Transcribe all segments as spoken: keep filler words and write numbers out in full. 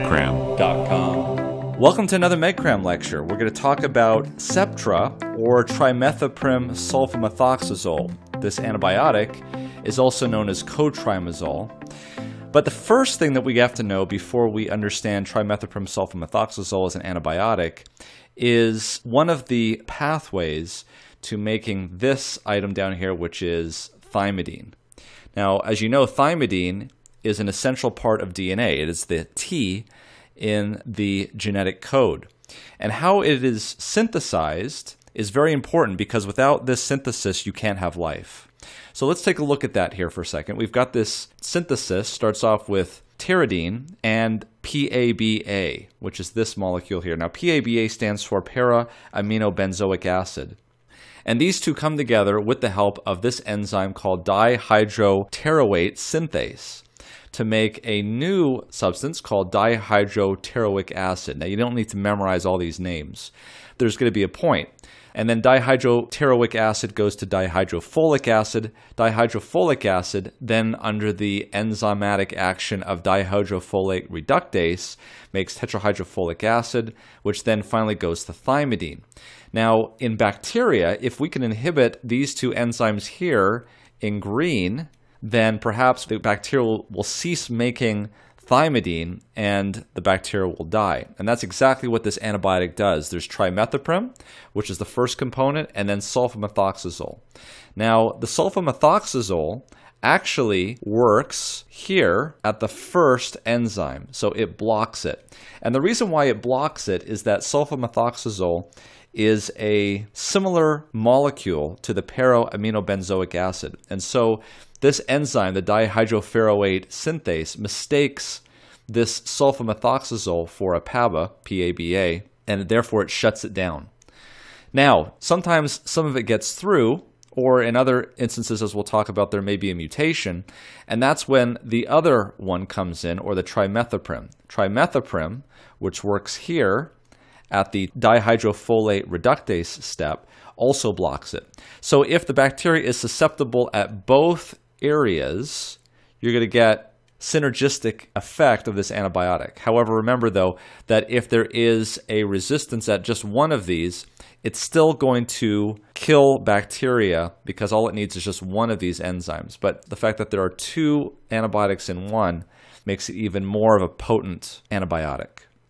medcram dot com. Welcome to another MedCram lecture. We're going to talk about Septra, or Trimethoprim sulfamethoxazole. This antibiotic is also known as cotrimazole. But the first thing that we have to know before we understand trimethoprim sulfamethoxazole as an antibiotic is one of the pathways to making this item down here, which is thymidine. Now, as you know, thymidine is an essential part of D N A. It is the T in the genetic code. And how it is synthesized is very important, because without this synthesis, you can't have life. So let's take a look at that here for a second. We've got this synthesis, starts off with pteridine and P A B A, which is this molecule here. Now, P A B A stands for para-aminobenzoic acid. And these two come together with the help of this enzyme called dihydropteroate synthase to make a new substance called dihydropteroic acid. Now, you don't need to memorize all these names. There's going to be a point. And then dihydropteroic acid goes to dihydrofolic acid. Dihydrofolic acid, then under the enzymatic action of dihydrofolate reductase, makes tetrahydrofolic acid, which then finally goes to thymidine. Now, in bacteria, if we can inhibit these two enzymes here in green, then perhaps the bacteria will, will cease making thymidine and the bacteria will die. And that's exactly what this antibiotic does. There's trimethoprim, which is the first component, and then sulfamethoxazole. Now, the sulfamethoxazole actually works here at the first enzyme, so it blocks it. And the reason why it blocks it is that sulfamethoxazole is a similar molecule to the para-aminobenzoic acid. And so this enzyme, the dihydroferroate synthase, mistakes this sulfamethoxazole for a P A B A, P A B A, and therefore it shuts it down. Now, sometimes some of it gets through, or in other instances, as we'll talk about, there may be a mutation, and that's when the other one comes in, or the trimethoprim. Trimethoprim, which works here at the dihydrofolate reductase step, also blocks it. So if the bacteria is susceptible at both areas, you're going to get synergistic effect of this antibiotic. However, remember though that if there is a resistance at just one of these, it's still going to kill bacteria because all it needs is just one of these enzymes. But the fact that there are two antibiotics in one makes it even more of a potent antibiotic.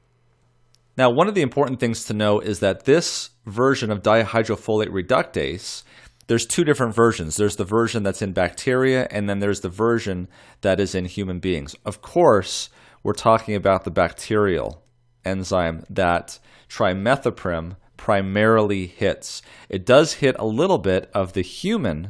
Now, one of the important things to know is that this version of dihydrofolate reductase, there's two different versions. There's the version that's in bacteria, and then there's the version that is in human beings. Of course, we're talking about the bacterial enzyme that trimethoprim primarily hits. It does hit a little bit of the human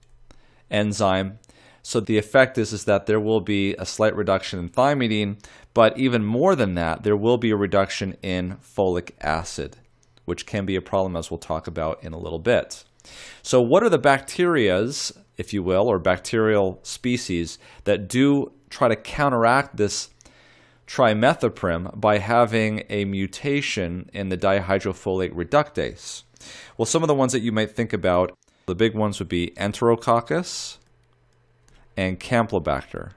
enzyme. So the effect is, is that there will be a slight reduction in thymidine, but even more than that, there will be a reduction in folic acid, which can be a problem, as we'll talk about in a little bit. So what are the bacterias, if you will, or bacterial species that do try to counteract this trimethoprim by having a mutation in the dihydrofolate reductase? Well, some of the ones that you might think about, the big ones would be Enterococcus and Campylobacter.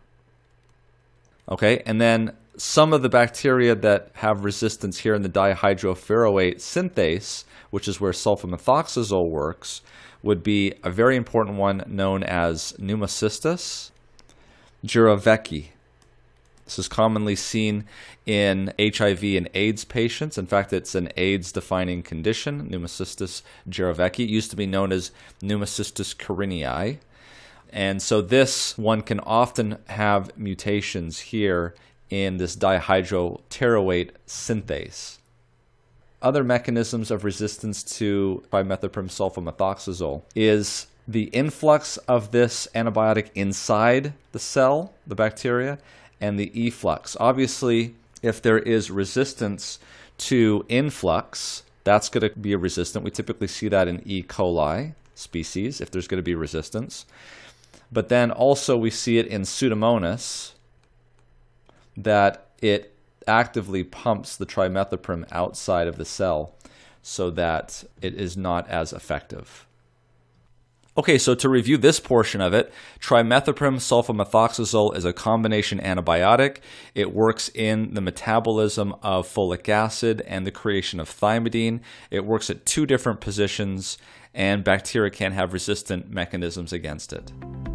Okay, and then some of the bacteria that have resistance here in the dihydroferroate synthase, which is where sulfamethoxazole works, would be a very important one known as Pneumocystis jirovecii. This is commonly seen in H I V and AIDS patients. In fact, it's an AIDS-defining condition, Pneumocystis jirovecii. It used to be known as Pneumocystis carinii. And so this one can often have mutations here in this dihydroteroate synthase. Other mechanisms of resistance to trimethoprim sulfamethoxazole is the influx of this antibiotic inside the cell, the bacteria, and the efflux. Obviously, if there is resistance to influx, that's going to be a resistant. We typically see that in E. coli species, if there's going to be resistance. But then also we see it in Pseudomonas, that it actively pumps the trimethoprim outside of the cell so that it is not as effective. Okay, so to review this portion of it, trimethoprim sulfamethoxazole is a combination antibiotic. It works in the metabolism of folic acid and the creation of thymidine. It works at two different positions, and bacteria can have resistant mechanisms against it.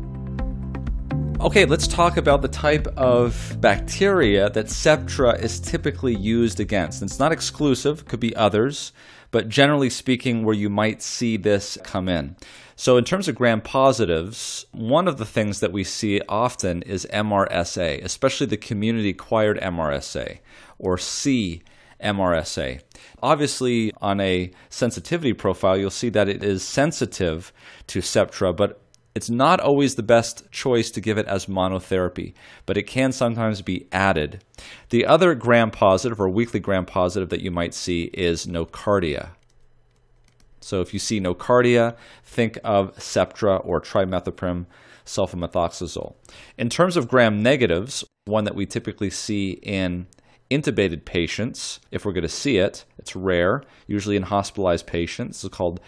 Okay, let's talk about the type of bacteria that Septra is typically used against. It's not exclusive, could be others, but generally speaking where you might see this come in. So in terms of gram-positives, one of the things that we see often is M R S A, especially the community-acquired M R S A, or C M R S A. Obviously, on a sensitivity profile, you'll see that it is sensitive to Septra, but it's not always the best choice to give it as monotherapy, but it can sometimes be added. The other gram-positive or weakly gram-positive that you might see is nocardia. So if you see nocardia, think of Septra or trimethoprim sulfamethoxazole. In terms of gram-negatives, one that we typically see in intubated patients, if we're going to see it, it's rare, usually in hospitalized patients. It's called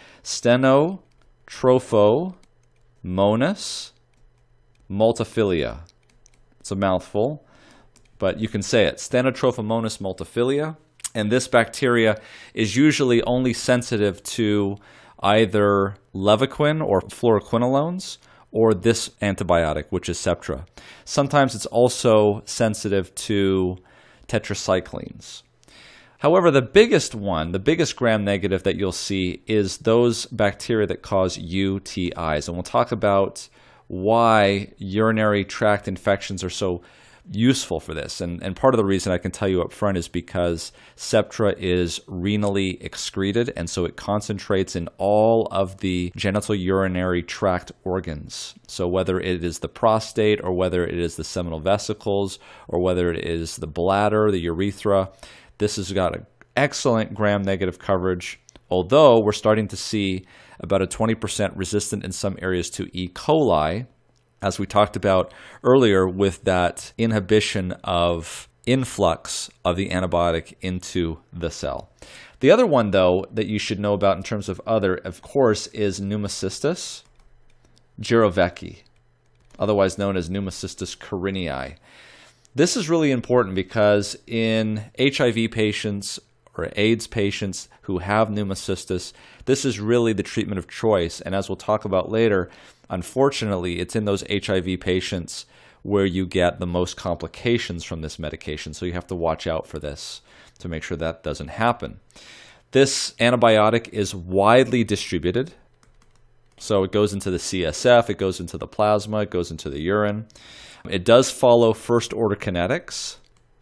Stenotrophomonas multifilia. It's a mouthful, but you can say it. Stenotrophomonas multifilia. And this bacteria is usually only sensitive to either Levaquin or Fluoroquinolones or this antibiotic, which is Septra. Sometimes it's also sensitive to Tetracyclines. However, the biggest one, the biggest gram-negative that you'll see is those bacteria that cause U T Is. And we'll talk about why urinary tract infections are so useful for this. And, and part of the reason I can tell you up front is because Septra is renally excreted, and so it concentrates in all of the genital urinary tract organs. So whether it is the prostate, or whether it is the seminal vesicles, or whether it is the bladder, the urethra, this has got an excellent gram-negative coverage, although we're starting to see about a twenty percent resistant in some areas to E. coli, as we talked about earlier with that inhibition of influx of the antibiotic into the cell. The other one, though, that you should know about in terms of other, of course, is Pneumocystis jirovecii, otherwise known as Pneumocystis carinii. This is really important because in H I V patients or AIDS patients who have pneumocystis, this is really the treatment of choice. And as we'll talk about later, unfortunately, it's in those H I V patients where you get the most complications from this medication. So you have to watch out for this to make sure that doesn't happen. This antibiotic is widely distributed. So it goes into the C S F, it goes into the plasma, it goes into the urine. It does follow first-order kinetics.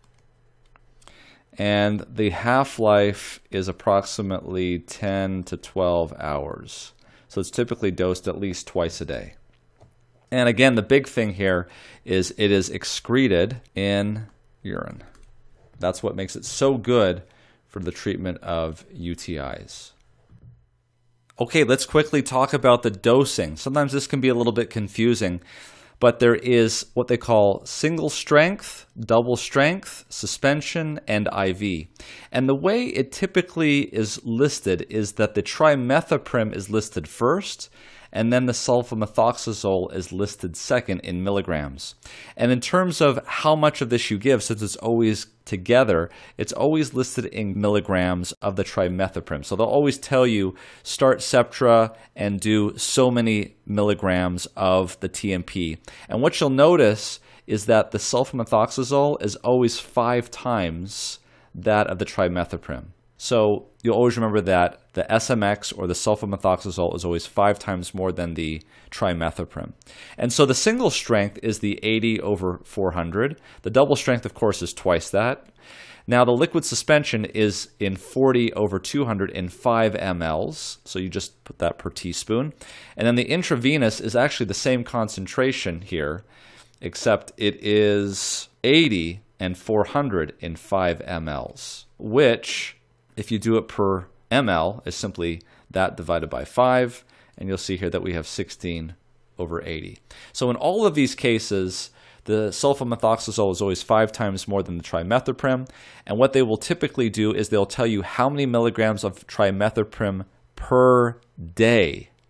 And the half-life is approximately ten to twelve hours. So it's typically dosed at least twice a day. And again, the big thing here is it is excreted in urine. That's what makes it so good for the treatment of U T Is. Okay, let's quickly talk about the dosing. Sometimes this can be a little bit confusing, but there is what they call single strength, double strength, suspension, and I V. And the way it typically is listed is that the trimethoprim is listed first, and then the sulfamethoxazole is listed second in milligrams. And in terms of how much of this you give, since it's always together, it's always listed in milligrams of the trimethoprim. So they'll always tell you, start Septra and do so many milligrams of the T M P. And what you'll notice is that the sulfamethoxazole is always five times that of the trimethoprim. So you'll always remember that the S M X or the sulfamethoxazole is always five times more than the trimethoprim. And so the single strength is the eighty over four hundred. The double strength, of course, is twice that. Now the liquid suspension is in forty over two hundred in five milliliters. So you just put that per teaspoon. And then the intravenous is actually the same concentration here, except it is eighty and four hundred in five milliliters, which, if you do it per ml, is simply that divided by five, and you'll see here that we have sixteen over eighty. So in all of these cases, the sulfamethoxazole is always five times more than the trimethoprim, and what they will typically do is they'll tell you how many milligrams of trimethoprim per day.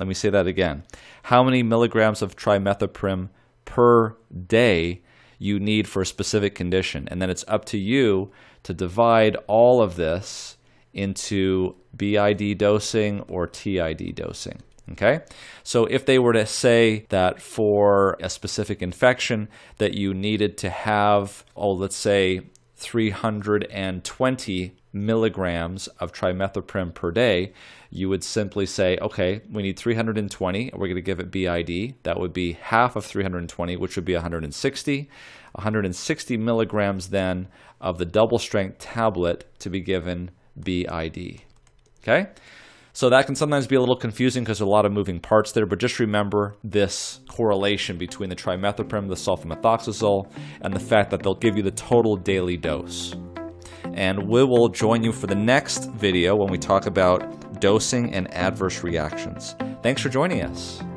Let me say that again. How many milligrams of trimethoprim per day you need for a specific condition. And then it's up to you to divide all of this into B I D dosing or T I D dosing. Okay, so if they were to say that for a specific infection that you needed to have, oh, let's say three hundred twenty milligrams of trimethoprim per day, you would simply say, okay, we need three hundred twenty, we're going to give it B I D. That would be half of three hundred twenty, which would be one hundred sixty. one hundred sixty milligrams then of the double strength tablet to be given B I D. Okay? So that can sometimes be a little confusing because there's a lot of moving parts there, but just remember this correlation between the trimethoprim, the sulfamethoxazole, and the fact that they'll give you the total daily dose. And we will join you for the next video when we talk about dosing and adverse reactions. Thanks for joining us.